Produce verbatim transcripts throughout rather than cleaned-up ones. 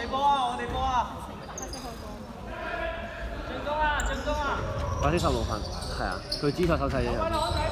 哋波啊！我哋波啊！進攻啊！進攻啊！ 八先十六分，係啊，佢姿態手勢一樣。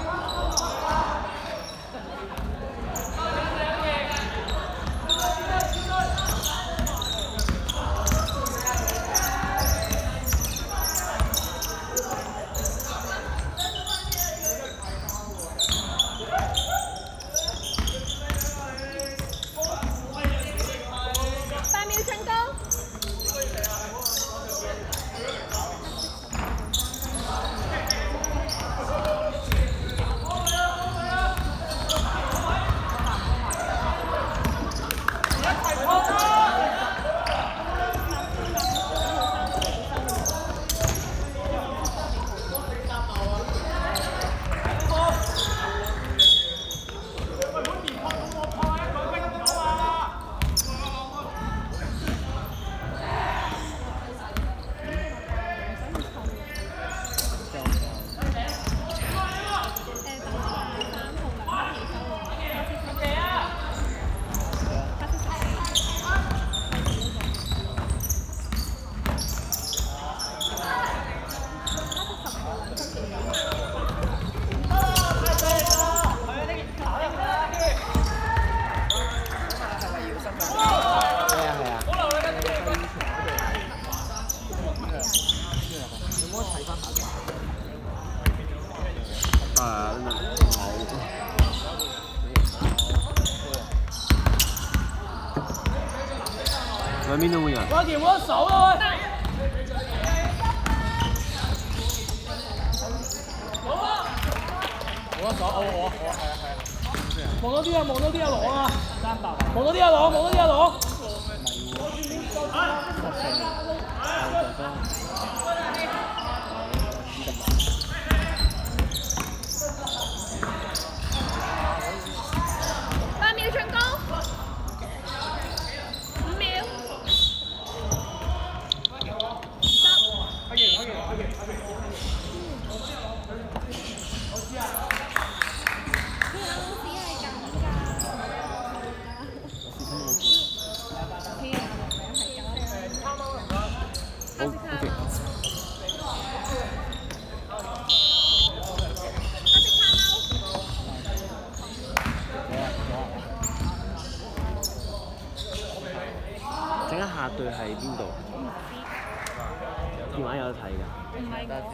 兩邊都冇人。 我條冇得數啊！好啊！冇得數，我我我係啊係啊。望多啲啊！望多啲啊！攞啊！三百。望多啲啊！攞！望多啲啊！攞！ 八秒進攻。 整一下對喺邊度？電話有得睇㗎。 唔係我。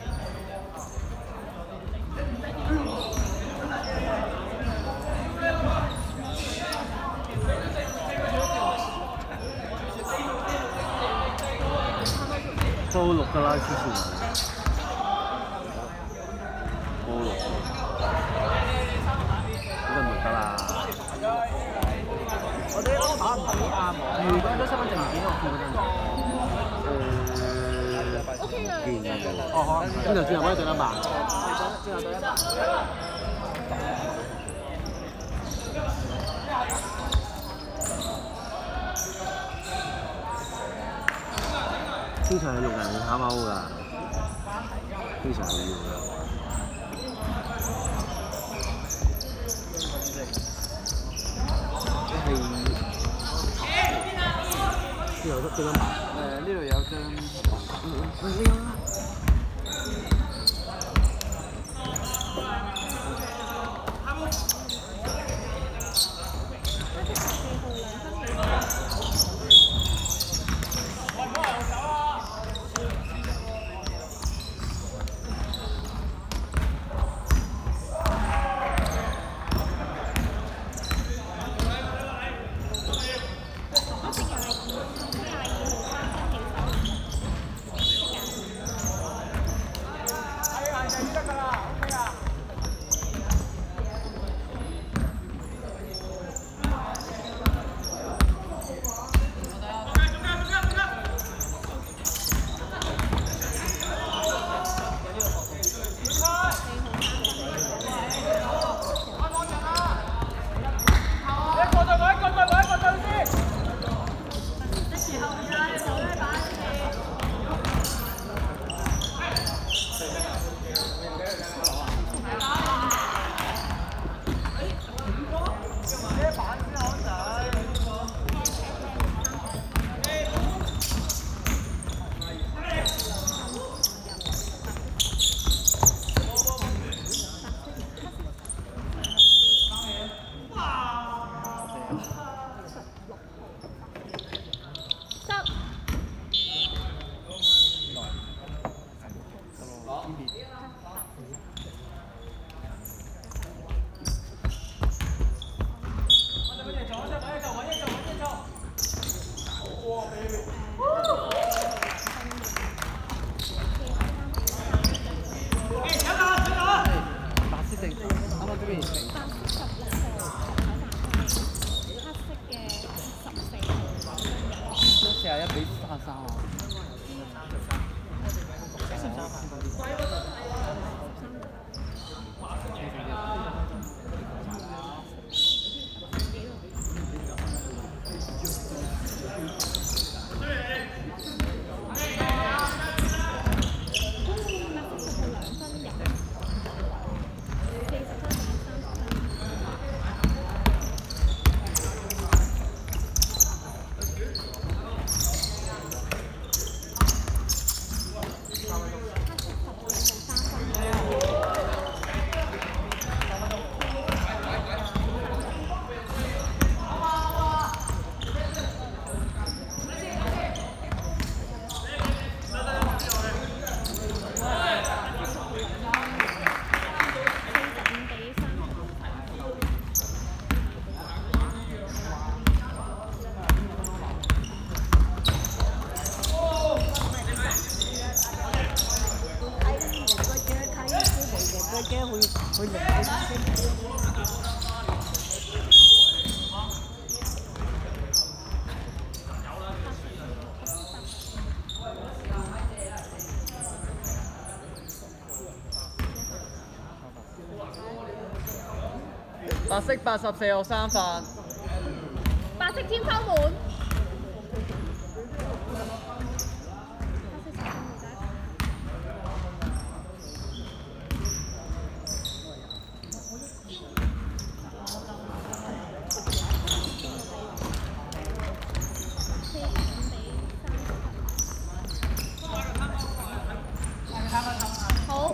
都錄㗎啦，之前。都錄。咁就唔得啦。 我哋啱打唔係好啱喎。如果都身份證唔見我見嗰陣。 O K 啦。 見咗。哦好。邊度轉入可以對得嘛？ 轉入對得嘛？ 經常係用人去貪歐㗎，經常係要㗎。係呢度得對得嘛？誒呢度有張，嗯嗯呢個啦。 白色定啱啱嗰邊成？ 白色十六號，黑色嘅十四號。 四廿一比三十三啊！白色八十四號三飯， 白色天花門。好。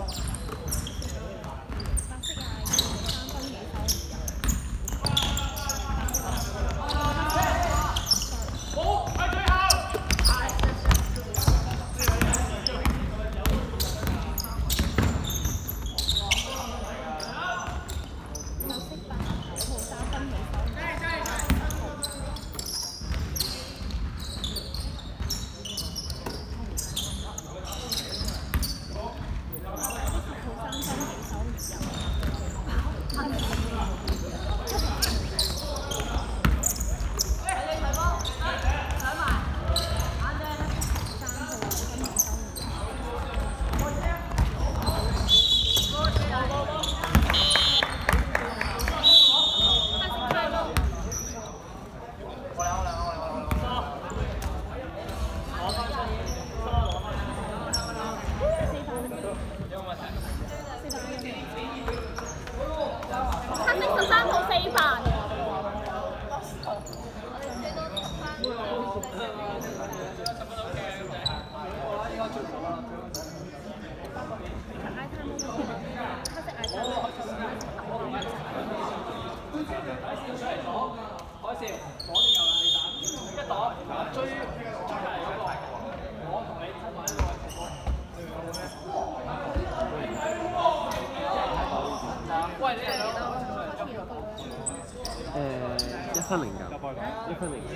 誒一分零九，一分零九。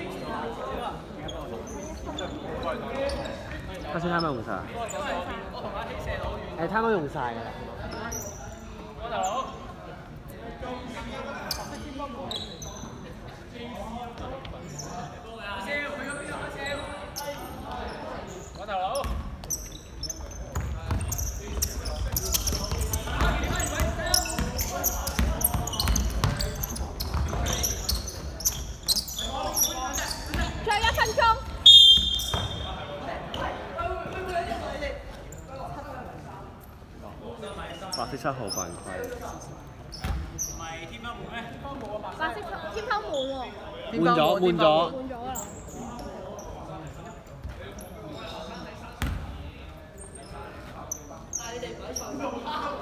黑色貪用晒，誒貪用晒㗎啦。大佬。我大佬。 仲有一分鐘。 白色七號犯規。 白色天花門喎。 換咗，換咗。 換咗啦。但係你哋唔喺場。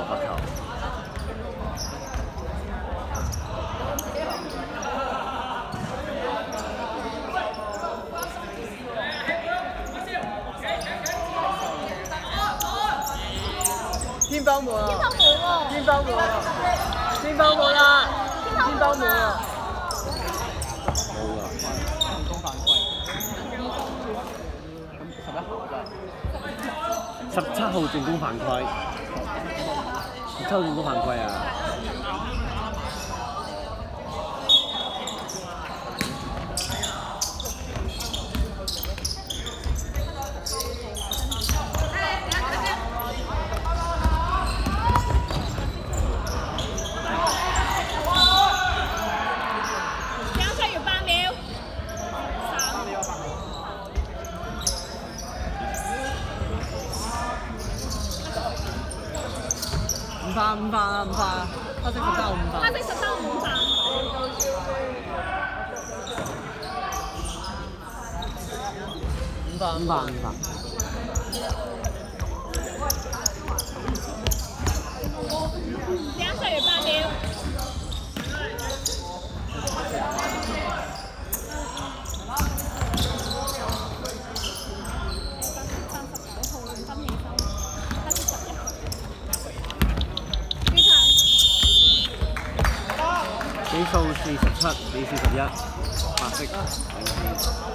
罰球。 天包門啊！ 天包門喎！ 天包門啊！天包門啊！天包門啊！ 冇㗎。 進攻犯規。咁十一號真係。 十七號進攻犯規。十七號進攻犯規啊！ 五番五番啊五番啊！黑色十三號五番。 黑色十三號五番。 五番五番五番。 兩歲月八秒。 比數四十七比四十一，白色領先。